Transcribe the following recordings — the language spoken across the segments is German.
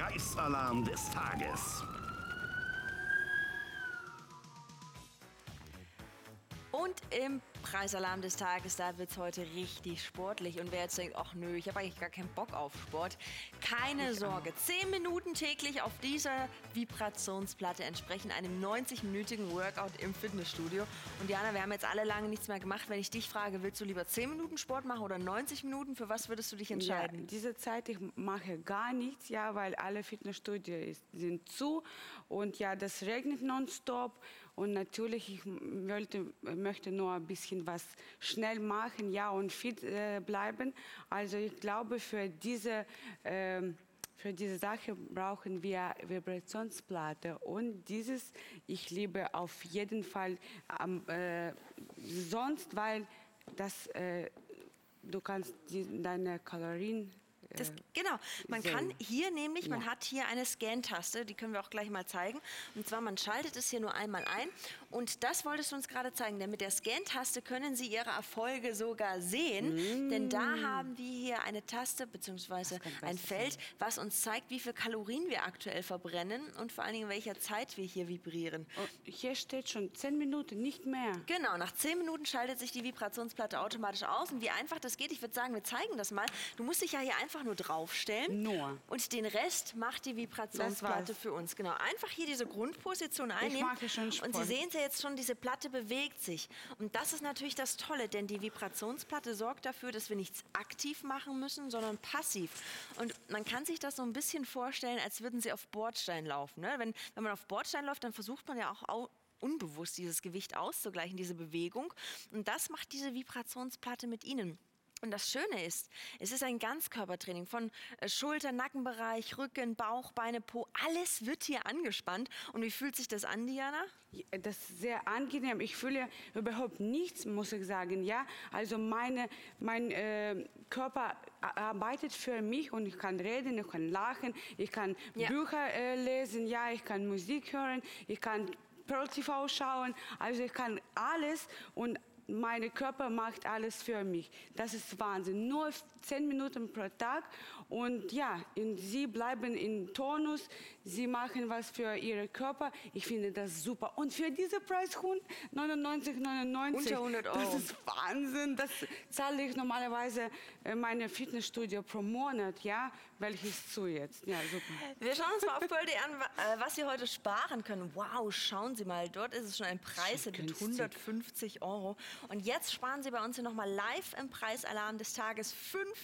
Preisalarm des Tages. Und im Preisalarm des Tages, da wird es heute richtig sportlich. Und wer jetzt denkt, ach nö, ich habe eigentlich gar keinen Bock auf Sport, keine Sorge. 10 Minuten täglich auf dieser Vibrationsplatte entsprechen einem 90-minütigen Workout im Fitnessstudio. Und Diana, wir haben jetzt alle lange nichts mehr gemacht. Wenn ich dich frage, willst du lieber 10 Minuten Sport machen oder 90 Minuten? Für was würdest du dich entscheiden? Ja, diese Zeit, ich mache gar nichts, ja, weil alle Fitnessstudios sind zu und ja, das regnet nonstop und natürlich, ich möchte nur ein bisschen was schnell machen, ja, und fit bleiben. Also ich glaube, für diese Sache brauchen wir Vibrationsplatte und dieses, ich liebe auf jeden Fall sonst, weil das du kannst deine Kalorien Genau, man sehen. kann hier nämlich, man Ja. hat hier eine Scan-Taste, die können wir auch gleich mal zeigen. Und zwar, man schaltet es hier nur einmal ein. Und das wolltest du uns gerade zeigen, denn mit der Scan-Taste können Sie Ihre Erfolge sogar sehen. Denn da haben wir hier eine Taste bzw. ein Feld, was uns zeigt, wie viel Kalorien wir aktuell verbrennen und vor allen Dingen in welcher Zeit wir hier vibrieren. Oh, hier steht schon 10 Minuten, nicht mehr. Genau, nach 10 Minuten schaltet sich die Vibrationsplatte automatisch aus. Und wie einfach das geht, ich würde sagen, wir zeigen das mal. Du musst dich ja hier einfach nur draufstellen. Nur. Und den Rest macht die Vibrationsplatte für uns. Genau, einfach hier diese Grundposition einnehmen. mache schon Sport. Und Sie sehen es ja jetzt schon, diese Platte bewegt sich. Und das ist natürlich das Tolle, denn die Vibrationsplatte sorgt dafür, dass wir nichts aktiv machen müssen, sondern passiv. Und man kann sich das so ein bisschen vorstellen, als würden Sie auf Bordstein laufen. Ne? Wenn man auf Bordstein läuft, dann versucht man ja auch unbewusst dieses Gewicht auszugleichen, diese Bewegung. Und das macht diese Vibrationsplatte mit Ihnen. Und das Schöne ist, es ist ein Ganzkörpertraining von Schulter, Nackenbereich, Rücken, Bauch, Beine, Po. Alles wird hier angespannt. Und wie fühlt sich das an, Diana? Das ist sehr angenehm. Ich fühle überhaupt nichts, muss ich sagen. Ja, also mein Körper arbeitet für mich und ich kann reden, ich kann lachen, ich kann Bücher lesen, ja, ich kann Musik hören, ich kann Pearl TV schauen. Also ich kann alles und mein Körper macht alles für mich. Das ist Wahnsinn. Nur 10 Minuten pro Tag und ja, sie bleiben in Tonus, sie machen was für ihren Körper. Ich finde das super. Und für diesen Preis 99,99 Unter 100 Euro. Das ist Wahnsinn. Das zahle ich normalerweise meine Fitnessstudio pro Monat, ja, welches zu jetzt. Ja, super. Wir schauen uns mal auf Pearl.de an, was Sie heute sparen können. Wow, schauen Sie mal, dort ist es schon ein Preis mit günstig. 150 Euro. Und jetzt sparen Sie bei uns hier nochmal live im Preisalarm des Tages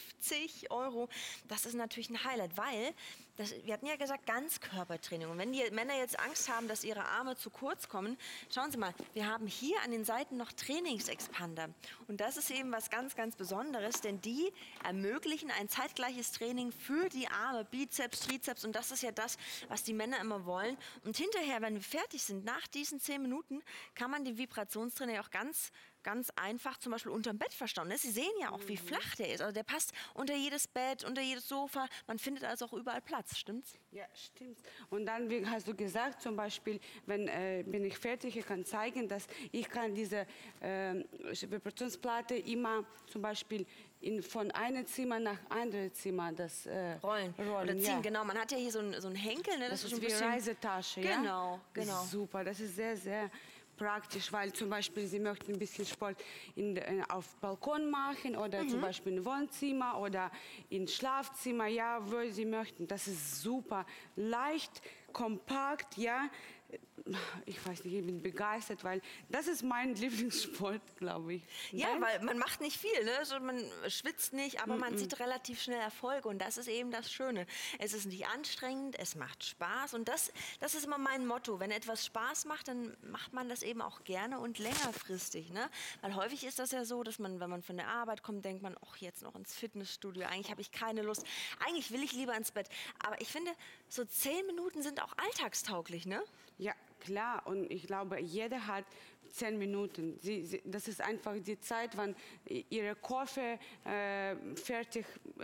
50 Euro. Das ist natürlich ein Highlight, weil wir hatten ja gesagt Ganzkörpertraining. Und wenn die Männer jetzt Angst haben, dass ihre Arme zu kurz kommen, schauen Sie mal, wir haben hier an den Seiten noch Trainingsexpander. Und das ist eben was ganz, ganz Besonderes, denn die ermöglichen ein zeitgleiches Training für die Arme, Bizeps, Trizeps. Und das ist ja das, was die Männer immer wollen. Und hinterher, wenn wir fertig sind, nach diesen 10 Minuten, kann man den Vibrationstrainer auch ganz einfach zum Beispiel unterm Bett verstauen. Sie sehen ja auch, wie flach der ist. Also der passt unter jedes Bett, unter jedes Sofa. Man findet also auch überall Platz, stimmt's? Ja, stimmt. Und dann, wie hast du gesagt, zum Beispiel, wenn bin ich fertig, ich kann zeigen, dass ich kann diese Vibrationsplatte immer zum Beispiel von einem Zimmer nach anderem Zimmer Rollen oder ziehen, ja. genau. Man hat ja hier so einen Henkel, ne? Das ist schon ein wie bisschen Reisetasche, ja? Genau, genau. Das ist super, das ist sehr, sehr praktisch, weil zum Beispiel Sie möchten ein bisschen Sport auf Balkon machen oder zum Beispiel im Wohnzimmer oder im Schlafzimmer, ja, wo Sie möchten. Das ist super, leicht, kompakt, ja. Ich weiß nicht, ich bin begeistert, weil das ist mein Lieblingssport, glaube ich. Ja, weil man macht nicht viel, ne? Also man schwitzt nicht, aber man sieht relativ schnell Erfolge und das ist eben das Schöne. Es ist nicht anstrengend, es macht Spaß und das ist immer mein Motto. Wenn etwas Spaß macht, dann macht man das eben auch gerne und längerfristig, ne? Weil häufig ist das ja so, dass man, wenn man von der Arbeit kommt, denkt man, ach, jetzt noch ins Fitnessstudio, eigentlich habe ich keine Lust. Eigentlich will ich lieber ins Bett. Aber ich finde, so 10 Minuten sind auch alltagstauglich, ne? Ja, klar. Und ich glaube, jeder hat 10 Minuten. Das ist einfach die Zeit, wann ihre Koffer fertig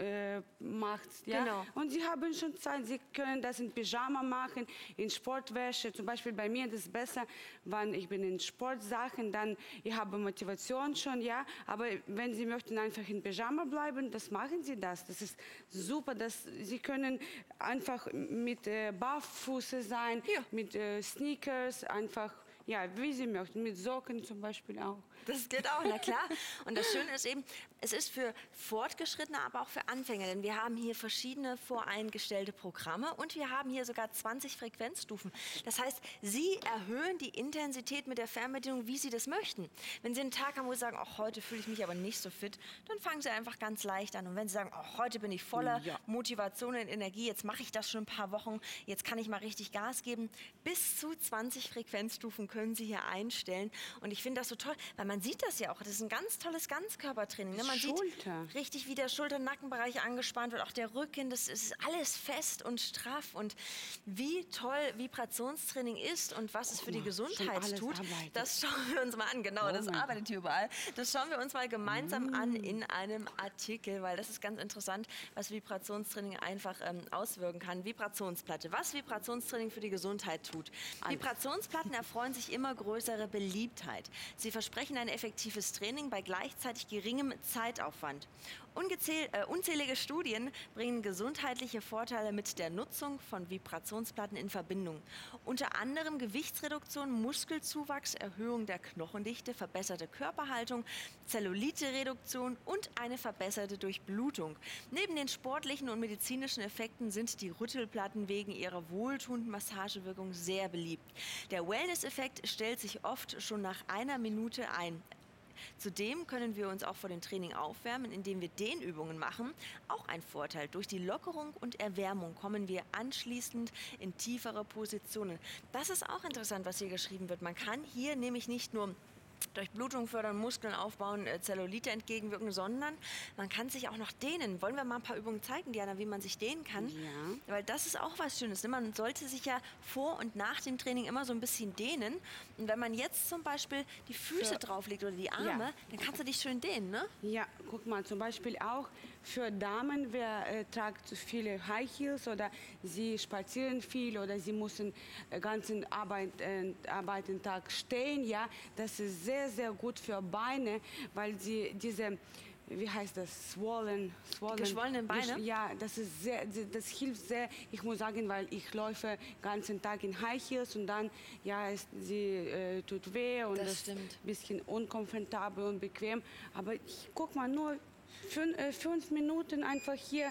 macht. Ja? Genau. Und sie haben schon Zeit, sie können das in Pyjama machen, in Sportwäsche. Zum Beispiel bei mir ist es besser, wenn ich bin in Sportsachen, dann ich habe Motivation schon, ja. Aber wenn sie möchten einfach in Pyjama bleiben, das machen sie das. Das ist super, dass sie können einfach mit Barfuße sein, Ja. mit Sneakers, einfach, ja, wie sie möchten, mit Socken zum Beispiel auch. Das geht auch, na klar. Und das Schöne ist eben, es ist für Fortgeschrittene, aber auch für Anfänger. Denn wir haben hier verschiedene voreingestellte Programme und wir haben hier sogar 20 Frequenzstufen. Das heißt, Sie erhöhen die Intensität mit der Fernbedienung, wie Sie das möchten. Wenn Sie einen Tag haben, wo Sie sagen, auch heute fühle ich mich aber nicht so fit, dann fangen Sie einfach ganz leicht an. Und wenn Sie sagen, auch heute bin ich voller Ja. Motivation und Energie, jetzt mache ich das schon ein paar Wochen, jetzt kann ich mal richtig Gas geben, bis zu 20 Frequenzstufen können Sie hier einstellen. Und ich finde das so toll, weil man sieht das ja auch. Das ist ein ganz tolles Ganzkörpertraining. Ne? Man Schulter. sieht richtig, wie der Schulter-Nackenbereich angespannt wird, auch der Rücken. Das ist alles fest und straff. Und wie toll Vibrationstraining ist und was es für die mal, Gesundheit schon alles tut, arbeitet. das schauen wir uns mal an. Genau, das mein arbeitet hier überall. Das schauen wir uns mal gemeinsam an in einem Artikel, weil das ist ganz interessant, was Vibrationstraining einfach auswirken kann. Vibrationsplatte. Was Vibrationstraining für die Gesundheit tut. Vibrationsplatten erfreuen sich immer größere Beliebtheit. Sie versprechen ein effektives Training bei gleichzeitig geringem Zeitaufwand. Unzählige Studien bringen gesundheitliche Vorteile mit der Nutzung von Vibrationsplatten in Verbindung. Unter anderem Gewichtsreduktion, Muskelzuwachs, Erhöhung der Knochendichte, verbesserte Körperhaltung, Zellulite-Reduktion und eine verbesserte Durchblutung. Neben den sportlichen und medizinischen Effekten sind die Rüttelplatten wegen ihrer wohltuenden Massagewirkung sehr beliebt. Der Wellness-Effekt stellt sich oft schon nach einer Minute ein. Zudem können wir uns auch vor dem Training aufwärmen, indem wir Dehnübungen machen. Auch ein Vorteil. Durch die Lockerung und Erwärmung kommen wir anschließend in tiefere Positionen. Das ist auch interessant, was hier geschrieben wird. Man kann hier nämlich nicht nur Durchblutung fördern, Muskeln aufbauen, Zellulite entgegenwirken, sondern man kann sich auch noch dehnen. Wollen wir mal ein paar Übungen zeigen, Diana, wie man sich dehnen kann? Ja. Weil das ist auch was Schönes. Ne? Man sollte sich ja vor und nach dem Training immer so ein bisschen dehnen. Und wenn man jetzt zum Beispiel die Füße drauflegt oder die Arme, Ja. dann kannst du dich schön dehnen, ne? Ja, guck mal, zum Beispiel auch für Damen, wer tragt zu viele High Heels oder sie spazieren viel oder sie müssen ganzen Arbeitentag stehen, ja, das ist sehr, sehr gut für Beine, weil sie diese, wie heißt das, geschwollenen Beine? Ja, das ist sehr, das hilft sehr. Ich muss sagen, weil ich läufe den ganzen Tag in High Heels und dann, ja, sie tut weh und Das das ist stimmt. ein bisschen unkomfortabel und bequem. Aber guck mal, nur 5 Minuten einfach hier,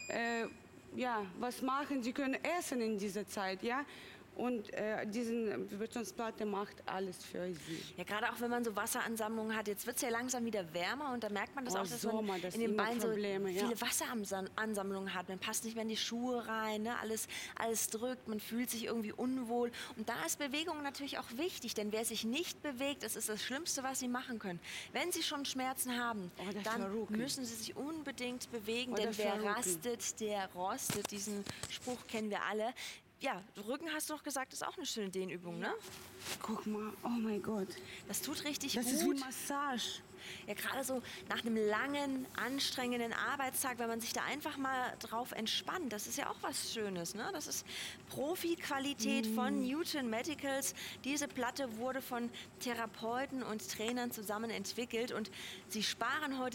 ja, was machen. Sie können essen in dieser Zeit, ja. Und diese Vibrationsplatte macht alles für sie. Ja, gerade auch wenn man so Wasseransammlungen hat. Jetzt wird es ja langsam wieder wärmer und da merkt man das Oh, auch, dass Sommer, man das in den immer Beinen so Probleme, ja. viele Wasseransammlungen hat. Man passt nicht mehr in die Schuhe rein, ne? Alles drückt, man fühlt sich irgendwie unwohl. Und da ist Bewegung natürlich auch wichtig, denn wer sich nicht bewegt, das ist das Schlimmste, was Sie machen können. Wenn Sie schon Schmerzen haben, Oder dann verrücken. müssen Sie sich unbedingt bewegen, Oder denn wer verrücken. rastet, der rostet. Diesen Spruch kennen wir alle. Ja, Rücken hast du doch gesagt, ist auch eine schöne Dehnübung, ne? Guck mal, oh mein Gott. Das tut richtig Das gut. ist wie Massage. Ja, gerade so nach einem langen, anstrengenden Arbeitstag, wenn man sich da einfach mal drauf entspannt, das ist ja auch was Schönes, ne? Das ist Profi-Qualität von Newton Medicals. Diese Platte wurde von Therapeuten und Trainern zusammen entwickelt und sie sparen heute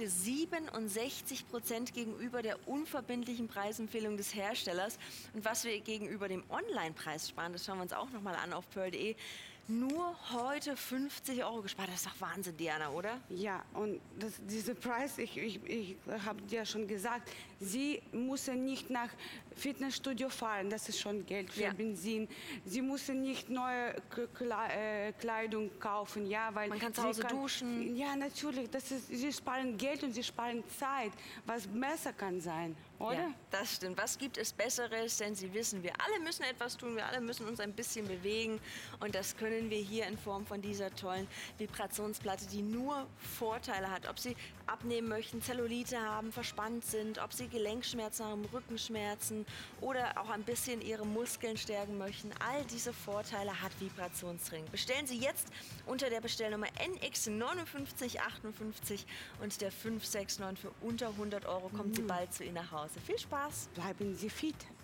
67% gegenüber der unverbindlichen Preisempfehlung des Herstellers. Und was wir gegenüber dem Online-Preis sparen, das schauen wir uns auch nochmal an auf pearl.de. Nur heute 50 Euro gespart. Das ist doch Wahnsinn, Diana, oder? Ja, und dieser Preis, ich habe dir schon gesagt, sie müssen nicht nach Fitnessstudio fahren, das ist schon Geld für Ja. Benzin. Sie müssen nicht neue Kleidung kaufen, ja, weil Man kann zu sie Hause duschen. Ja, natürlich, sie sparen Geld und sie sparen Zeit, was besser kann sein, oder? Ja, das stimmt. Was gibt es Besseres? Denn Sie wissen, wir alle müssen etwas tun, wir alle müssen uns ein bisschen bewegen. Und das können wir hier in Form von dieser tollen Vibrationsplatte, die nur Vorteile hat. Ob Sie abnehmen möchten, Zellulite haben, verspannt sind, ob Sie Gelenkschmerzen haben, Rückenschmerzen, oder auch ein bisschen Ihre Muskeln stärken möchten. All diese Vorteile hat Vibrationstraining. Bestellen Sie jetzt unter der Bestellnummer NX5958 und der 569 für unter 100 € kommt sie bald zu Ihnen nach Hause. Viel Spaß! Bleiben Sie fit.